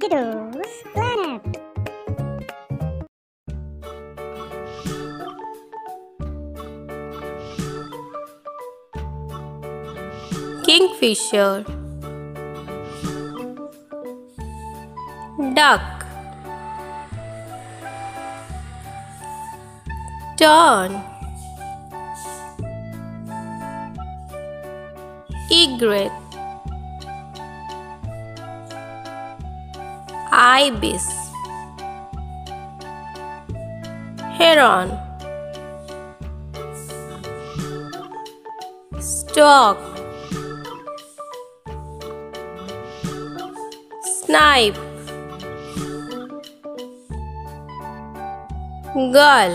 Kiddos Planet. Kingfisher, duck, tern, egret, ibis, heron, stork, snipe, gull,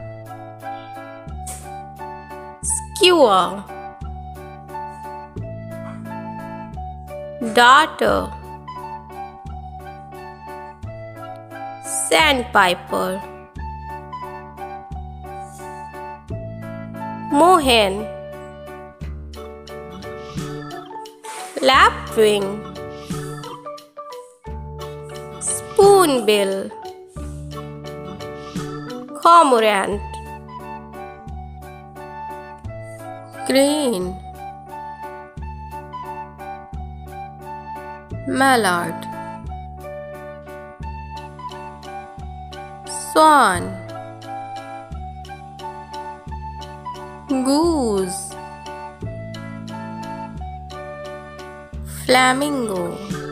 skewer, darter, sandpiper, mohen, lapwing, spoonbill, cormorant, crane, mallard, swan, goose, flamingo,